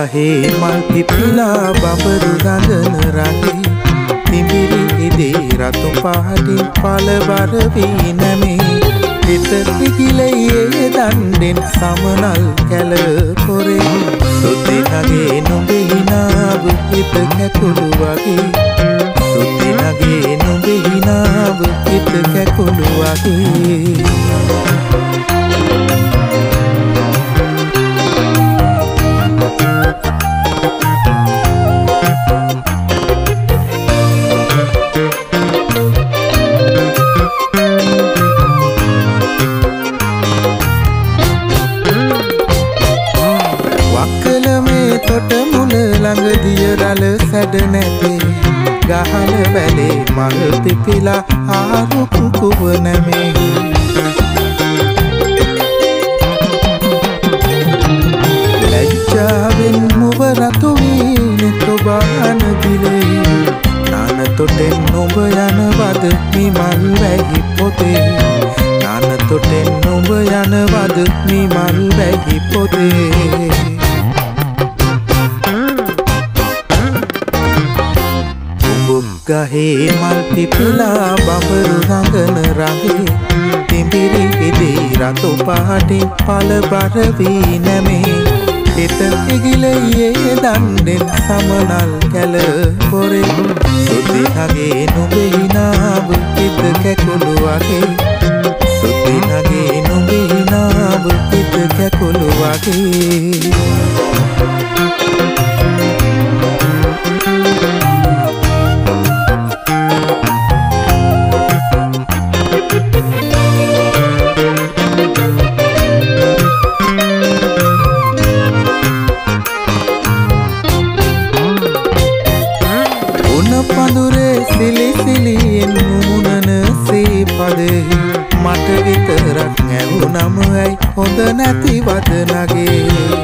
ගහේ මල් පිපිලා බබරු රඟන රඟේ තිඹිරි ඉදී රතු පහටින් පළවර වී නැමේ හිත පිකිලයේ දණ්ඩෙන් සමනල් කැල පොරේ සුද්ධි නගේ නුඹේ හිනාව හිත කැකුළු වගේ සුද්ධි නගේ නුඹේ හිනාව හිත කැකුළු වගේ දියරල සැඩ නැතේ ගහල වැලේ මල් පිපිලා ආරුක් කුව නැමේ ලැජ්ජාවෙන් මුව රතු වී තොබාන දිලේ නාන තොටෙන් නුඹ යනවද නිමල් වැහි පොතේ නාන තොටෙන් නුඹ යනවද නිමල් වැහි පොතේ ගහේ මල් පිපිලා බබරු රඟන රඟේ තිඹිරි ඉදී රතු පහටින් පළබර වී නැමේ හිත පිගිලයේ දණ්ඩෙන් සමනල් කැල පොරේ සුද්ධි නගේ නුඹේ හිනාව හිත කැකුළු වගේ සුද්ධි නගේ නුඹේ හිනාව හිත කැකුළු වගේ පඳුරේ සිලි සිලියෙන් මුමුණන සීපදේ මට විතරක් ඇහුනම ඇයි හොඳ නැති වදනගේ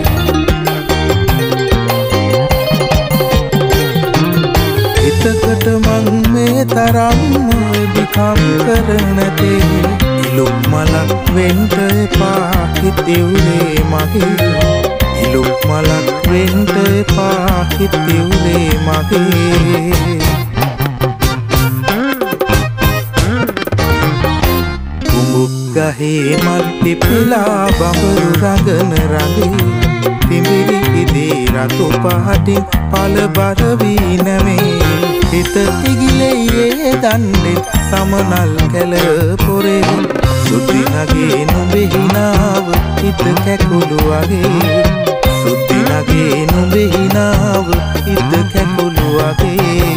හිතකට මං මේ තරම් දිකම් කරනතේ ඉලුක් මලක් වෙන්ට එපා හිතෙව්ලේ මගේ ඉලුක් මලක් වෙන්ට එපා හිතෙව්ලේ මගේ ගහේ මල් පිපිලා බබරු රඟන රඟේ තිඹිරි ඉදී රතු පහටින් පළබර වී නැමේ හිත පිගිලයේ දණ්ඩෙන් සමනල් කැල පොරේ සුද්ධි නගේ නුඹේ හිනාව හිත කැකුළු වගේ සුද්ධි නගේ නුඹේ හිනාව හිත කැකුළු වගේ